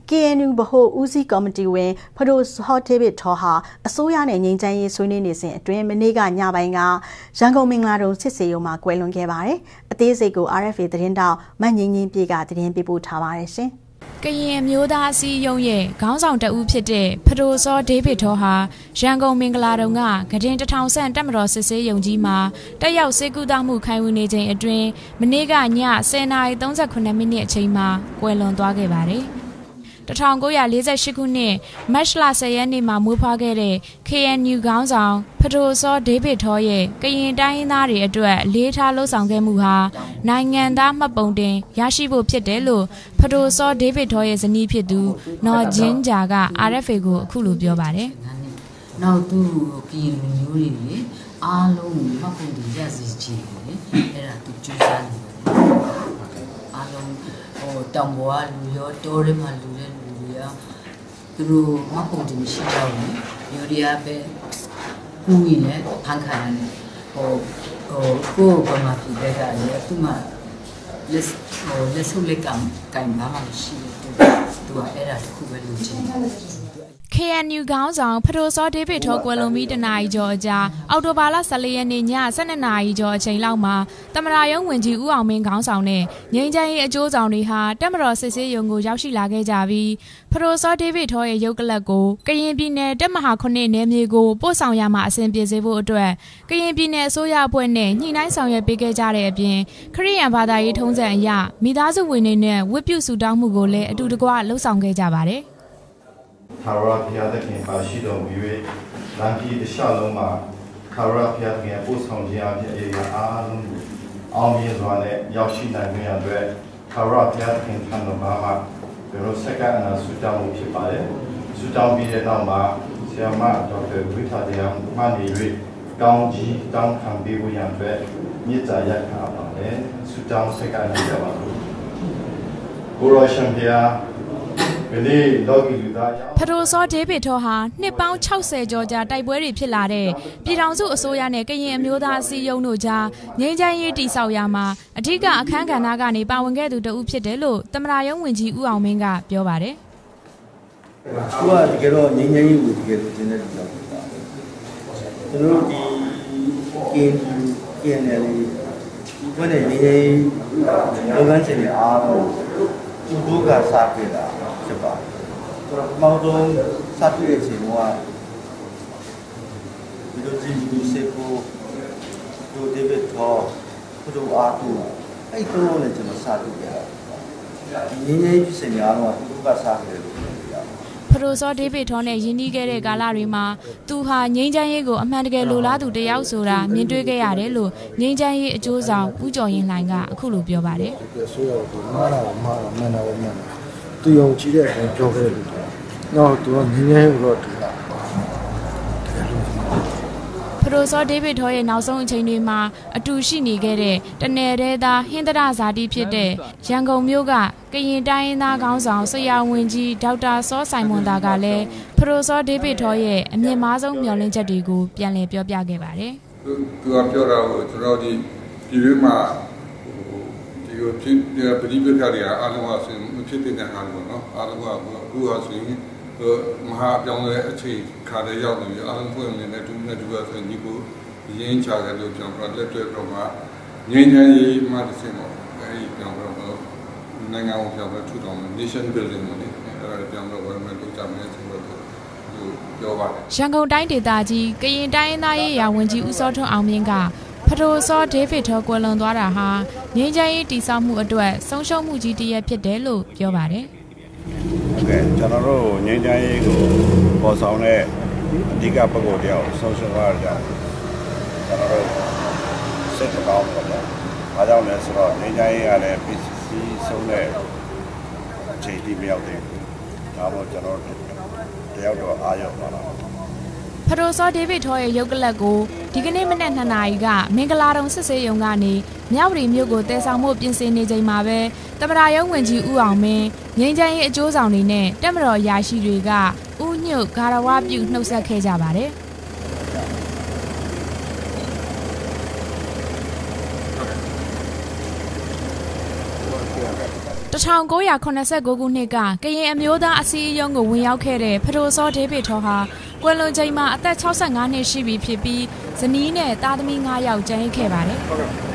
KNU ဗဟိုဦးစီးကော်မတီဝင်ဖဒိုစောဒေးဗစ်ထော်ဟာအစိုးရနဲ့ငြိမ်းချမ်းရေးဆွေးနွေးနေစဉ်အတွင်းမနေ့ကညပိုင်းကရန်ကုန်မင်္ဂလာတုံစစ်စေးရုံမှာကွယ်လွန်ခဲ့ပါတယ်။အသေးစိတ်ကို RFA သတင်းတောက်မငင်းငင်းပြေကသတင်းပေးပို့ထားပါတယ်ရှင်။ကရင်မျိုးသားအစည်းအရုံးရဲ့ခေါင်းဆောင်တဦးဖြစ်တဲ့ဖဒိုစောဒေးဗစ်ထော်ဟာရန်ကုန်မင်္ဂလာတုံကကတင်1000ဆန့်တက်မတော်စစ်ဆေးရုံကြီးမှာတက်ရောက်စေကူတာမှုခိုင်ဝန်းနေချိန်အတွင်းမနေ့ကည10:38မိနစ်အချိန်မှာကွယ်လွန်သွားခဲ့ပါတယ်။1948ခုနှစ်မတ်လ10ရက်နေ့မှာမွေးဖွားခဲ့တဲ့ KNU ခေါင်းဆောင်ဖဒိုစောဒေးဗစ်ထော်ရဲ့ကရင်တိုင်းရင်းသားတွေအတွက်လေးထားလှုပ်ဆောင်ခဲ့မှုဟာနိုင်ငံသားမှတ်ပုံတင်ရရှိဖို့ဖြစ်တယ်လို့ဖဒိုစောဒေးဗစ်ထော်ရဲ့ဇနီးဖြစ်သူနော်ဂျင်းဂျာက RFA ကိုအခုလိုပြောပါတယ်။နောက်သူကရင်လူမျိုးတွေလေအားလုံးမှတ်ပုံတင်ရစီချင်တယ်အဲ့ဒါသူကြိုးစားနေတယ်အားလုံးတောင်ပေါ်ကလူရောတောထဲမှာလူတဲ့လူတွေကသူတို့မှတ်ပုံတင်ရှိကြဘူးယူရီးယားပဲခုကြီးနဲ့ဖန်ခါရတယ်ကိုယ်ကမှပြတဲ့ကလည်းသူမှလက်ဆုပ်လက်ကင်ပါမှရှိတယ်သူကအဲ့ဒါတစ်ခုပဲလုပ်ချင်တယ် KNU ခေါင်းဆောင်ဖဒိုစောဒေးဗစ်ထော်ကွယ်လွန်ပြီးတနာရီကျော်အကြာအောက်တိုဘာလ14ရက်နေ့ည12နာရီကျော်အချိန်လောက်မှာတမရာရုံးဝင်ကြီးဦးအောင်မင်းခေါင်းဆောင်နဲ့ငြိမ်းချမ်းရေးအကျိုးဆောင်တွေဟာတက်မတော်စစ်ဆေးရုံကိုရောက်ရှိလာခဲ့ကြပြီးဖဒိုစောဒေးဗစ်ထော်ရဲ့ရုပ်ကလပ်ကိုကရင်ပြည်နယ်တက်မဟာ9နယ်မြေကိုပို့ဆောင်ရမှာအဆင်ပြေစေဖို့အတွက်ကရင်ပြည်နယ်အစိုးရအဖွဲ့နဲ့ညှိနှိုင်းဆောင်ရွက်ပေးခဲ့ကြတဲ့အပြင်ခရစ်ယာန်ဘာသာရေးထုံးစံအရမိသားစုဝင်တွေနဲ့ဝတ်ပြုဆုတောင်းမှုကိုလည်းအတူတကွလှုပ်ဆောင်ခဲ့ကြပါတယ်ထာဝရဘုရားသခင်ပါရှိတော်မူ၍လမ်းကြီးတစ်လျှောက်လုံးမှာထာဝရဘုရားသခင်ပို့ဆောင်ခြင်းအဖြစ်အရာအားလုံးကိုအောင်မြင်စွာနဲ့ရောက်ရှိနိုင်ခြင်းအတွက်ထာဝရဘုရားသခင်ထံတော်မှာဘယ်လိုစက္ကန့်အနာဆုတောင်းမှုဖြစ်ပါတယ်။ဆုတောင်းပြီးတဲ့နောက်မှာဆရာမဒေါက်တာဝိထာတရားမှနေ၍ကောင်းကြီးတောင်းခံပေးဖို့ရန်အတွက်မြစ်တာရက်ခါပါတယ်။ဆုတောင်းစက္ကန့်နဲ့ကြပါလို့။ကိုရောရှင်ဘုရားဖဒိုစောဒေးဗစ်ထော်ဟာနှစ်ပေါင်း60ကျော်ကြာတိုက်ပွဲတွေဖြစ်လာတဲ့ပြည်ထောင်စုအစိုးရနဲ့ကရင်အမျိုးသားအစည်းအရုံးတို့ကြားငြိမ်းချမ်းရေးတည်ဆောက်ရာမှာအထူးအခမ်းကဏ္ဍကနေပါဝင်ခဲ့သူတဦးဖြစ်တယ်လို့တမရာရုံးဝင်ကြီးဦးအောင်မင်းကပြောပါတယ်။သူကတကယ်တော့ငြိမ်းချမ်းရေးကိုတကယ်လို့ကျင်းတဲ့လူမျိုးပါ။ကျွန်တော်တို့ဒီ KNL ဒီဘက်နဲ့ငြိမ်းချမ်းရေးလုပ်ငန်းစဉ်တွေအားလုံးသူတို့ကစားပြတာဖြစ်ပါတယ်။ဆိုတော့မောင်ဆုံးစားပြတဲ့အချိန်ကဒီလိုကြည့်ပြီးစေကိုဒိုဒေးဗစ်ထော်သူတို့အားကိုအဲ့တော့လည်းကျွန်တော်စားပြရတယ်။ဒီငင်းကြီးစင်များတော့သူတို့ကစားပြတယ်လို့ပြောရတယ်။ဖဒိုစောဒေးဗစ်ထော်နဲ့ယဉ်နီးခဲ့တဲ့ကာလတွေမှာသူဟာငြိမ်းချမ်းရေးကိုအမှန်တကယ်လိုလားသူတယောက်ဆိုတာမြင်တွေ့ခဲ့ရတယ်လို့ငြိမ်းချမ်းရေးအကျိုးဆောင်ဦးကျော်ရင်လှိုင်ကအခုလိုပြောပါတယ်။ဆိုတော့ဒီမှာတော့မှန်တယ်သူယုံကြည်တဲ့အတိုင်းပြောခဲ့တယ်လို့တော့သူကငင်းငယ်တော့တူတာဖဒိုစောဒေးဗစ်ထော်ရဲ့နောက်ဆုံးအချိန်တွေမှာအတူရှိနေခဲ့တဲ့တနယ်သေးသားဟင်္ဒရဇာတိဖြစ်တဲ့ရန်ကုန်မြို့ကကရင်တိုင်းရင်းသားခေါင်းဆောင်ဆရာဝန်ကြီးဒေါက်တာစောဆိုင်မွန်သားကလည်းဖဒိုစောဒေးဗစ်ထော်ရဲ့အမြင့်မားဆုံးမျှော်လင့်ချက်တွေကိုပြန်လည်ပြောပြခဲ့ပါတယ်သူကပြောတာကိုကျွန်တော်ဒီတွင်းမှာဒီကိုဖြစ်ပဋိပက္ခတွေအားလုံးကဆိုရင်မဖြစ်တဲ့ဟာတွေပေါ့နော်အားလုံးကအခုကဆိုရင်မဟာပြောင်းလဲအခြေခါတဲ့ရောက်နေပြီအားလုံးဖွင့်နေတဲ့တူနဲ့တူရဆိုရင်ဒီကိုရင်းချတယ်လို့ကျွန်တော်လက်တွေ့တော့မှငြိမ်းချမ်းရေးမှတစ်ဆင့်တော့အဲဒီပြောင်းတော့နိုင်ငံအောင်ပြောင်းလဲထူထောင် nation building နဲ့အဲဒီပြောင်းတော့ဘာမှလုပ်ကြမယ်ဆိုတော့ပြောပါတယ်ရန်ကုန်တိုင်းဒေသကြီးကရင်တိုင်းရင်းသားရေးရာဝန်ကြီးဦးစောထွန်းအောင်မြင့်ကဖဒိုစောဒေးဗစ်ထော်ကွယ်လွန်သွားတာဟာငြိမ်းချမ်းရေးတည်ဆောက်မှုအတွက်ဆုံးရှုံးမှုကြီးတစ်ရပ်ဖြစ်တယ်လို့ပြောပါတယ်။ဟုတ်ကဲ့ကျွန်တော်တို့ငြိမ်းချမ်းရေးကိုပေါ်ဆောင်တဲ့အဓိကပုဂ္ဂိုလ်တယောက်ဆုံးရှုံးသွားကြကျွန်တော်တို့စိတ်ကောင်းပါတယ်။ဘာကြောင့်လဲဆိုတော့ငြိမ်းချမ်းရေးကလည်းပြည်စည်းဆုံးတဲ့အခြေအနေမရောက်သေးဘူး။ဒါမို့ကျွန်တော်တို့တယောက်တော့အားရောက်သွားတာဖဒိုစောဒေးဗစ်ထော်ရဲ့ရုပ်ကလပ်ကိုဒီကနေ့မနက်2 နာရီကမင်္ဂလာတုံစစ်ဆေးရုံကနေမြောက်ပြည်မြို့ကိုတည်ဆောင်မှုပြင်ဆင်နေချိန်မှာပဲတမရာရုံးဝင်ကြီးဦးအောင်မင်းငြိမ်းချမ်းရေးအကျိုးဆောင်တွေနဲ့တက်မတော်ရာရှိတွေကဥညွတ်ဂါရဝပြုနှုတ်ဆက်ခဲ့ကြပါတယ်။ 1989ခုနှစ်ကကရင်အမျိုးသားအစည်းအရုံးကိုဝင်ရောက်ခဲ့တဲ့ဖဒိုစောဒေးဗစ်ထော်ဟာကွယ်လွန်ချိန်မှာအသက်65နှစ်ရှိပြီဖြစ်ပြီးဇနီးနဲ့သားသမီး9ယောက်ကျန်ရစ်ခဲ့ပါတယ်။